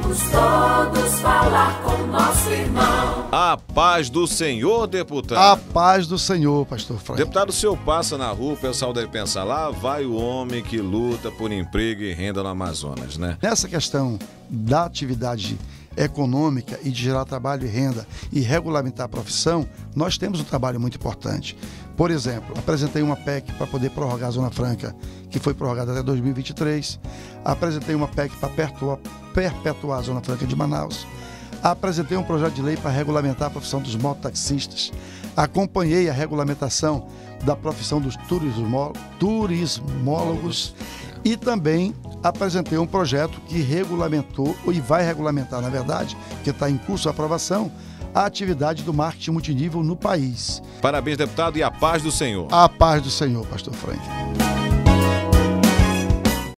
Vamos todos falar com nosso irmão. A paz do Senhor, deputado. A paz do Senhor, pastor Frank. Deputado, o senhor passa na rua, o pessoal deve pensar, lá vai o homem que luta por emprego e renda no Amazonas, né? Nessa questão da atividade econômica e de gerar trabalho e renda e regulamentar a profissão, nós temos um trabalho muito importante. Por exemplo, apresentei uma PEC para poder prorrogar a Zona Franca, que foi prorrogada até 2023. Apresentei uma PEC para perpetuar a Zona Franca de Manaus. Apresentei um projeto de lei para regulamentar a profissão dos mototaxistas. Acompanhei a regulamentação da profissão dos turismólogos e também apresentei um projeto que regulamentou, e vai regulamentar, na verdade, que está em curso de aprovação, a atividade do marketing multinível no país. Parabéns, deputado, e a paz do Senhor. A paz do Senhor, pastor Frank.